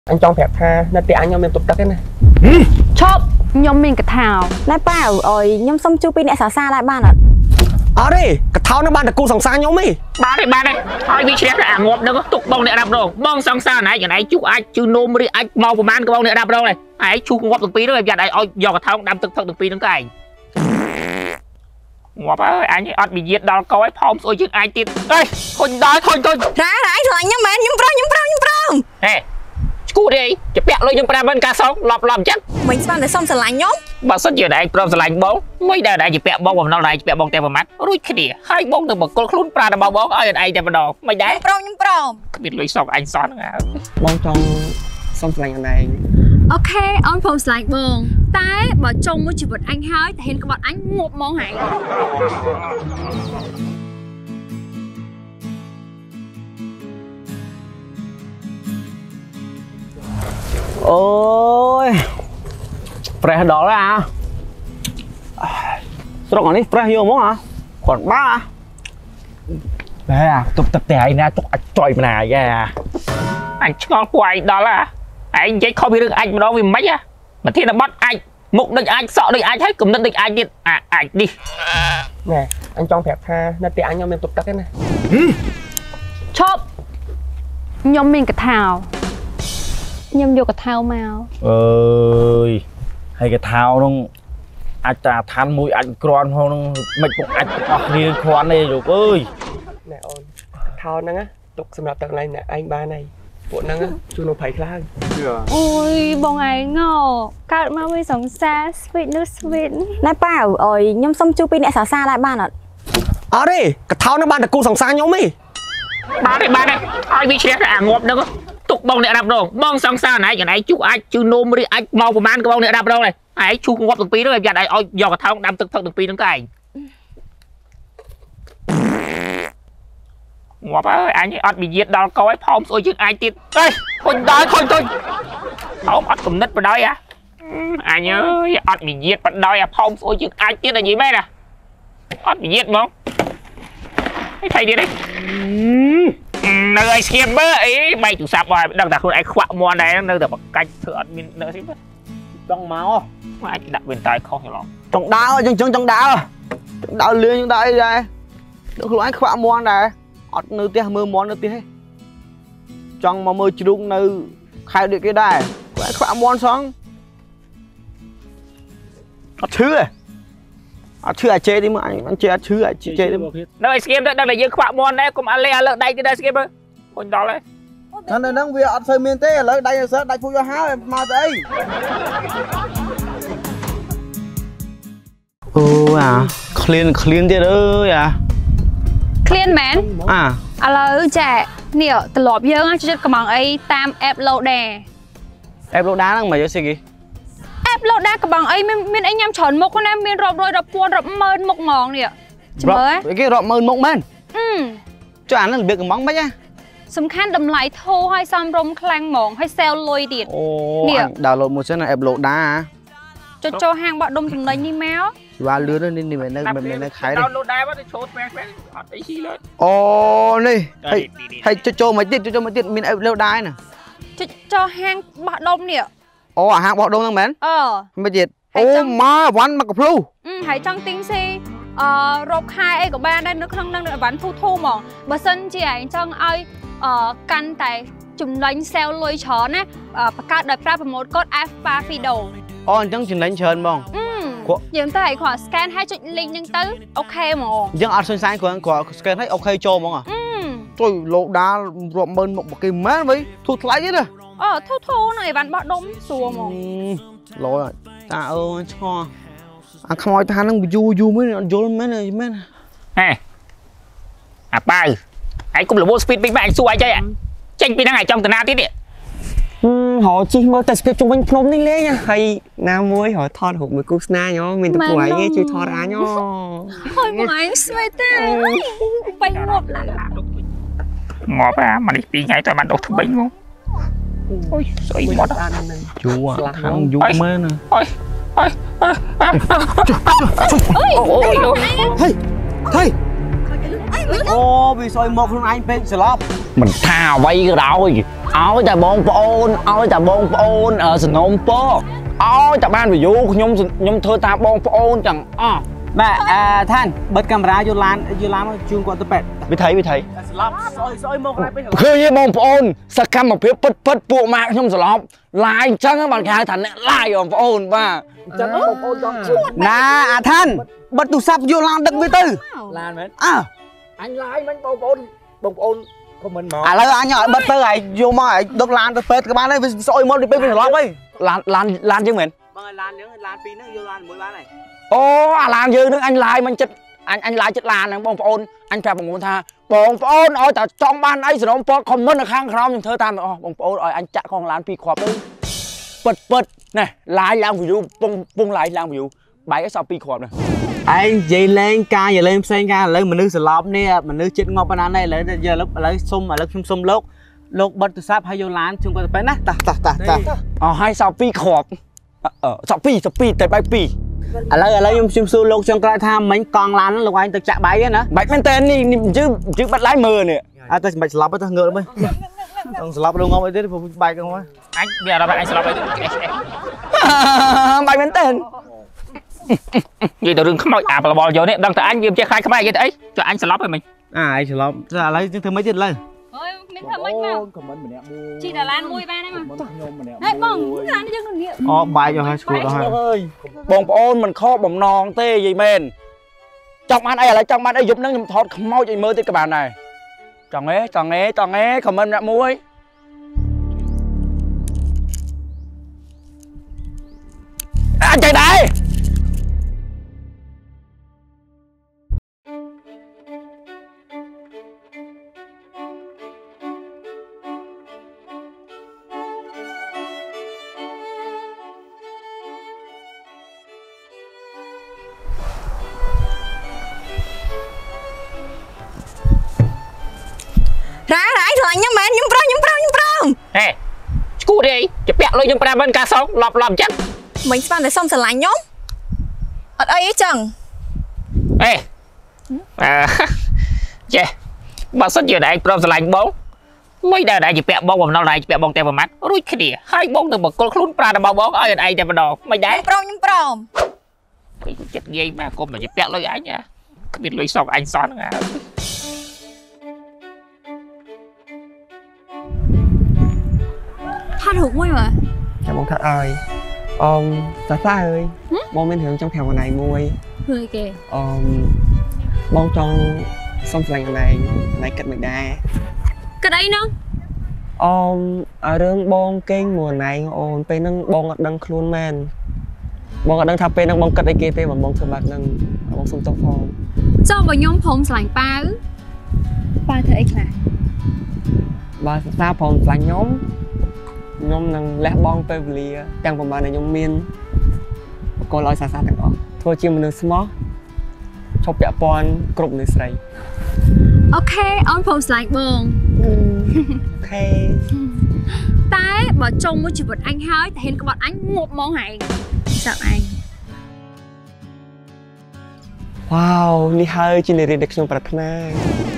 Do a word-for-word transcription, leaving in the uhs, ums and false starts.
anh trong phép tha nên thì anh nhom em tục tất cái này chop nhom mình cái thảo nãy bảo ơi nhom xong chu pin nè xả xa lại ban ạ ở đây cái tháo nó ban được cu sòng xa nhom đi ba đây ba đây thôi bị chết là ngộp đâu có tục bông này đập rồi bông sòng xa này cái này chú ai chú nôm đi anh mau của man cái bông này đập đâu này ai chú ngộp từng pí đó em giờ này ôi giờ cái tháo đâm từng từng từng pí từng cái ngộp ơi anh ấy ăn bị giết đau coi phong rồi chứ ai tin ơi thôi đói thôi thôi ra ra anh lại nhom mến nhom pro nhom pro nhom pro nè cú điจะเปียกเลยยังประมันการสองหลบหลบจัด mình sao để xong sờ lại nhom បើសិនជាដែរព្រមស្រឡាញ់បងមិនដែរដែរជាពាក់បងបំណុលដែរជាពាក់បងតែប្រមាត់រួចគ្នាហើយបងទៅបកគលខ្លួនប្រាដល់បងឲ្យឯងតែម្ដងមិនដែរ pro ខ្ញុំ pro គ្មានលុយសោកអញសោះហ្នឹងបងចង់សុំស្រឡាញ់អនឯងអូខេអូនព្រមស្រឡាញ់បងតែបើចង់មួយជីវិតអញហើយតែហ៊ានក្បត់អញងប់ហ្មងហើយ ôi fresh đó là sao còn đi fresh nhiều món hả còn ba à tập tập tè nè chọc chọi mà nè ra anh ngon quay đó là anh dây không biết được anh mà đó vì mấy á mà thiên là bắt anh mục đích anh sợ địch anh hết cùng địch anh đi à anh đi nè anh trong phép tha nên thì anh nhom em tục tất cái này chop nhom mình cái thảo nhom vô cái thao màu ơi hay cái thao nó anh ta than mũi anh con không mình cũng anh học riêng khoan đây rồi ơi nè ôn thao năng á tục sầm lập tặng này nè anh ba này bộ năng á chú nó phải khá ôiបងឯងកើតមកវិញសង្សារ sweet នោះ sweet ណែប៉ាអើយខ្ញុំសុំជួបពីអ្នកសាសាlạiបានអត់ ở đây cái tháo nó ban được cu sòng xa nhom đi ba đây ba đây ai bị chết là ngộp đâu có tục bông này đập rồi bông sòng xa này cái này chú ai chú nôm đi anh mau của man cái bông này đập đâu này ai chú ngộp từng pí đó em giờ này ôi giờ cái tháo đâm từng từng từng pí từng cái ngộp ơi anh ấy ăn bị giết đau coi phong rồi chứ ai tin ơi thôi đói thôi thôi không ăn cùng nít vào đói à anh ơi ăn bị giết vào đói à phong rồi chứ ai tin là gì mấy nè ăn bị giết không thầy đi đây nơi xem bơ ấy mày chủ sạp rồi đang đặt luôn anh khoạ mòn này nơi được một canh thượng mình nơi xem trong máu mà anh đặt bên tai không hiểu lắm trong đau trong trong trong đau trong đau lươn trong đây đây được luôn anh khoạ mòn này ọt nơi tia mưa món nơi tia trong mà mưa chung nơi khai được cái đài anh khoạ mòn xong ọt thứ này ọt thứ à chơi đi mà anh anh chơi thứ à chơi đi nơi xem đang là dương khoạ mòn đấy cũng ăn lẹ lợn đây cái đây xem bơ còn đó đấy nên đang vì ọt phơi miên tê lấy đây là đây phu cho háo mà đây ô à clean clean thế đó à clean man à ឥឡូវចានេះត្រឡប់យើងជួយកំងអីតាម app loader app loader ហ្នឹងមកយកស៊ីគី app loader កំងអីមានមានអីញ៉ាំច្រើនមុខណាមានរាប់រយរាប់ពាន់រាប់ម៉ឺនមុខហ្មងនេះចាំមើលគេរាប់ម៉ឺនមុខមែនអឺចុះអាហ្នឹងរបៀបកំងមិនណាសំខាន់តម្លៃធូរឲ្យសមរម្យខ្លាំងហ្មងឲ្យ sale លុយទៀតនេះ download មួយសិន app loader ចុចចូលហាងបោះដុំចំណេញនេះមកว่าเลือดนี่นี่มันนั่นมันนั่นขายเลย download ได้ว่าจะโชว์แม่แม่อัดไอ้ชี้เลยโอ้นี่ให้ให้โจมาติดโจมาติดมีเอฟเร็วได้น่ะចុចចូលហាងបោះដុំនេះអូអាហាងបោះដុំហ្នឹងមែនអឺមិនទៀតអូមកវ៉ាន់មកកាភ្លូអឺហើយចង់ទិញស៊ីអឺរកខែអីក៏បានដែរនៅក្នុងហ្នឹងវ៉ាន់ធូធូហ្មងបើសិនជាឯងចង់ឲ្យអឺកាន់តែចំណេញ sale លុយច្រើនណាបង្កើតដោយប្រើប្រម៉ូទកូដ F Fido អូអញ្ចឹងចំណេញច្រើនហ្មងយើងទៅឲ្យគាត់ scan ឲ្យចុច link ហ្នឹងទៅអូខេហ្មងអញ្ចឹងអត់សុញសាយគាត់គាត់ scan ឲ្យអូខេចូលហ្មងអឺជួយលោកដាល់រាប់ម៉ឺនមុខគេមែនវិញធូរថ្លៃទេណាអូធូរធូរនៅអីវ៉ាន់បោះដុំស្រួលហ្មងឡយតាអើឆ្ងល់អាខ្មោចថាហ្នឹងយូរយូរមែនអត់យល់មែនមែនហេអាប៉ៅឯងគុំលវ speed ពេកម៉ែអញសួរអីចេះចេញពីហ្នឹងឯងចង់តាណាទៀតនេះ họ chỉ mơ tại sao chúng mình phnom ninh lên nha hay nam muối họ thọt hộp một cục sna nhó mình tập quái nghe chui thọt á nhó hồi một anh xoay tay bánh ngọt ngọt à mà đi đi ngay tại bạn đốt thằng bánh không ôi xoay ngọt chú à thằng chú mê nè ôi ôi ôi ôi thầy ô vì xoay một thằng anh bên slop mình thà vay cái đó ao chả bong ôn ao chả bong ôn ở sân ôm po ao chả ban ví dụ nhung nhung thưa ta bong ôn chẳng à បាទអាថានបិទកាមេរ៉ាយកឡានយកឡានមកជូនគាត់ទៅពេទ្យវាថៃវាថៃស្លាប់ស្អុយស្អុយមកហើយពេទ្យឃើញទេបងប្អូនសកម្មភាពពិតពិតពួកម៉ាក់ខ្ញុំស្លាប់ឡាយអញ្ចឹងបានគេហៅថាអ្នកឡាយបងប្អូនបាទអញ្ចឹងបងប្អូនចង់ជួបណាអាថានបិទទូរស័ព្ទយកឡានដឹកវាទៅឡានមែនអើអញឡាយមិនបងប្អូនបងប្អូនខមមិនមកឥឡូវអញឲ្យបិទទៅហើយយកមកឲ្យដឹកឡានទៅពេទ្យក៏បានដែរវាស្អុយមកទៅពេទ្យវាស្លាប់ហើយឡានឡានឡានយើងមែនបងឲ្យឡានយើងឡានពីរហ្នឹងយកឡានមួយបានហើយអូអាឡានយើងនឹងអញឡាយមិនចិត្តអញអញឡាយចិត្តឡានហ្នឹងបងប្អូនអញប្រាប់បងប្អូនថាបងប្អូនឲ្យតែចង់បានអីសរំពតខមមិននៅខាងក្រោមខ្ញុំធ្វើតាមអស់បងប្អូនឲ្យអញចាក់ក្នុងឡានពីរគ្រាប់ទៅពិតពិតណែឡាយឡើង view ពងពងឡាយឡើង view បែកឲ្យសល់ពីរគ្រាប់នេះឯងនិយាយលេងការនិយាយលេងផ្សេងការឥឡូវមនុស្សសន្លប់នេះមនុស្សចិត្តងាប់ប៉ុណ្ណានេះឥឡូវយកឥឡូវឥឡូវសុំឥឡូវខ្ញុំសុំលោកលោកបិទទូរស័ព្ទហើយយកឡានជូនគាត់ទៅពេទ្យណាតោះតោះតោះតោះអស់ឲ្យសល់ពីរគ្រាប់អឺសល់ពីរសល់ពីរតែបែកពីរឥឡូវឥឡូវខ្ញុំខ្ញុំសួរលោកចុងក្រោយថាមិញកង់ឡានហ្នឹងលោកឯងទៅចាក់បែកទេណាបែកមែនតើនេះជឺជឺបាត់ឡាយមើលនេះអត់តែមិនស្លាប់ទេងើមើលต้องស្លាប់លោកងាប់អីទេព្រោះបែកហ្នឹងមកអញវាអត់អញស្លាប់អីបែកមែនតើនិយាយទៅរឿងខ្មោចអាប្របលយកនេះដឹងតែអញវាមិនចេះខ្លាចខ្មៅនិយាយទៅអីចុះអញស្លាប់ហើយមិញអាឯងស្លាប់ឥឡូវយើងធ្វើមិនទៀតឥឡូវអើយមានធ្វើមិនមកខមមិនម្នាក់មួយជីដល់ឡានមួយបានហើយមកខ្ញុំម្នាក់ហេបងឡានយើងនឹងងាកអូបែកយកហើយស្គួតដល់ហើយបងប្អូនមិនខកបំណងទេនិយាយមែនចង់បានអីឥឡូវចង់បានអីយប់ហ្នឹងខ្ញុំថតខ្មោចឲ្យមើលទៀតក៏បានដែរចង់ហេចង់ហេចង់ហេខមមិនម្នាក់មួយអាចចេះដែររ៉ារ៉ាឆ្លាញ់ខ្ញុំមែនខ្ញុំប្រោះខ្ញុំប្រោះខ្ញុំប្រោះហេឈួតទេជាពាក់លុយខ្ញុំប្រាំមិនការសងឡប់ឡប់ចឹងមិញស្មានតែសុំស្រឡាញ់ខ្ញុំអត់អីអីចឹងអេអឺចេះបើសិនជាឯងព្រមស្រឡាញ់បងមិនដែលឯងជាពាក់បងបំណុលឯងជាពាក់បងតែប្រមាត់រួចគ្នាហើយបងទៅបកគលខ្លួនប្រារបស់បងឲ្យឯងតែម្ដងមិនដែរខ្ញុំប្រោះខ្ញុំប្រោះចិត្តងាយមកគុំតែជាពាក់លុយអញគ្មានលុយសងអញសោះហ្នឹងថតរូបមួយមើលចាំបងថតឲ្យអមសាសាអើយបងមានរឿងចង់ប្រាប់អនឡាញមួយធ្វើអីគេអមបងចង់សុំស្លាញ់អនឡាញអនឡាញគិតមិនដែរគិតអីហ្នឹងអមឲ្យរឿងបងកេងមួយអនឡាញអូនពេលហ្នឹងបងអត់ដឹងខ្លួនមែនបងអត់ដឹងថាពេលហ្នឹងបងគិតអីគេទេបងធ្វើបាត់ហ្នឹងបងសុំទោសផងចុះបើខ្ញុំព្រមស្រឡាញ់ប៉ាវប៉ាធ្វើអីខ្លះបើសាសាព្រមស្លាញ់ខ្ញុំខ្ញុំនឹងលះបង់ពេលវេលាទាំងប្រហែលដែលខ្ញុំមានបកលឲ្យសាសាទាំងអស់ធ្វើជាមនុស្សស្មោះឈប់ពាក់ព័ន្ធគ្រប់មនុស្សស្រីអូខេអូនព្រមស្រឡាញ់បងអូខេតែបើចង់មួយជីវិតអញហើយតែហ៊ានក្បត់អញងប់ហ្មងហែងសាប់អញវ៉ាវនេះហើយជានារីដែលខ្ញុំប្រាថ្នា